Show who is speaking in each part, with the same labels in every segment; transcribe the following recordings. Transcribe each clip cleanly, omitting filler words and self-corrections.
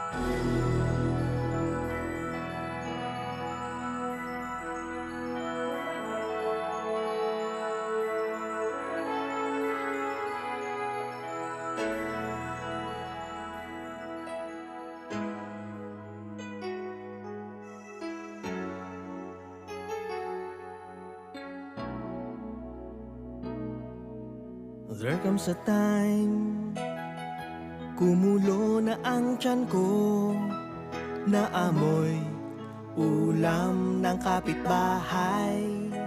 Speaker 1: There comes a time, kumulo na ang tiyan ko, naamoy ulam ng kapitbahay.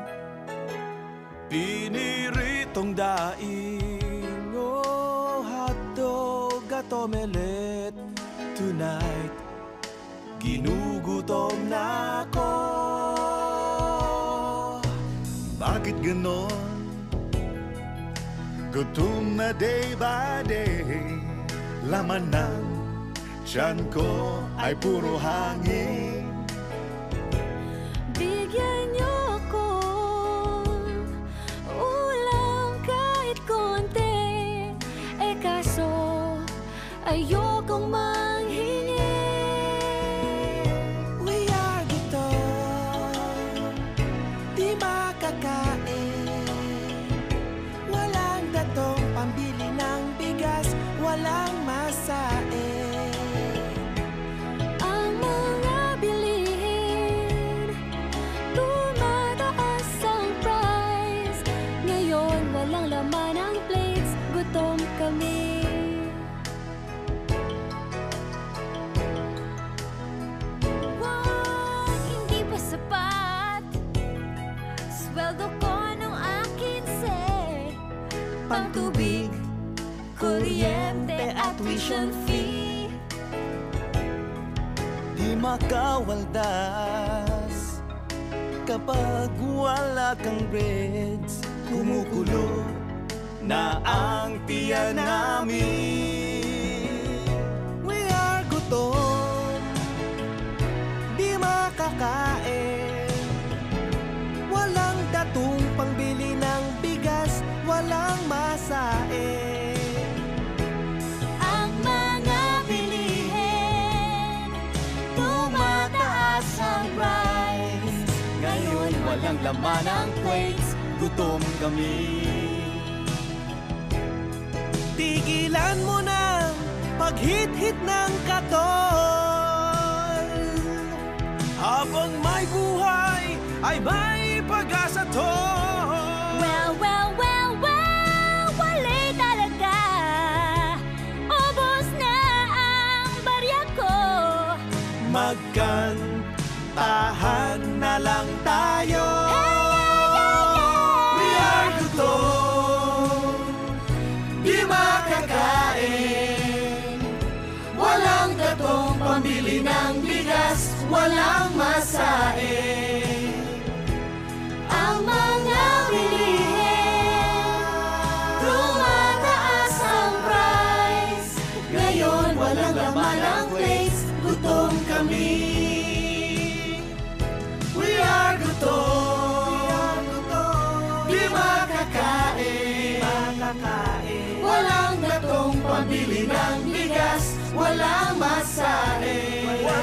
Speaker 1: Piniritong daing, oh, hotdog at omelette. Tonight, ginugutom na ako. Bakit ganon? Gutom na day by day, laman ng tiyan ko ay puro hangin.
Speaker 2: Bigyan niyo ako ulam kahit konti, eh kaso ayokong manghingi.
Speaker 1: We are gutom, di makakain. Datong pambili ng bigas, walang masain.
Speaker 2: Ang mga bilihin, tumataas ang price. Ngayon walang laman ang plates, gutom kami. Wag, hindi pa sapat sweldo ko nung akin set.
Speaker 1: Pangtubig, kuryente at tuition fee. Di makawaldas kapag wala kang breads. Kumukulo na ang tiyan namin. We are gutom, di makakain. Walang datong pangbili ng bigas, walang masain.
Speaker 2: Ang mga bilihin, tumataas ang price.
Speaker 1: Ngayon walang laman ang plates, gutom kami. Tigilan mo na paghit-hit ng katol. Habang may buhay ay may pag-asa to.
Speaker 2: Well, wala talaga. Ubos na ang barya ko.
Speaker 1: Magkantahan na lang tayo. We are gutom, di makakain. Walang datong pambili ng bigas, walang masain.
Speaker 2: Ang mga bilihin, tumataas ang price. Ngayon walang laman ang plates, gutom kami.
Speaker 1: We are gutom, di makakain. Walang datong pambili ng bigas, walang masain.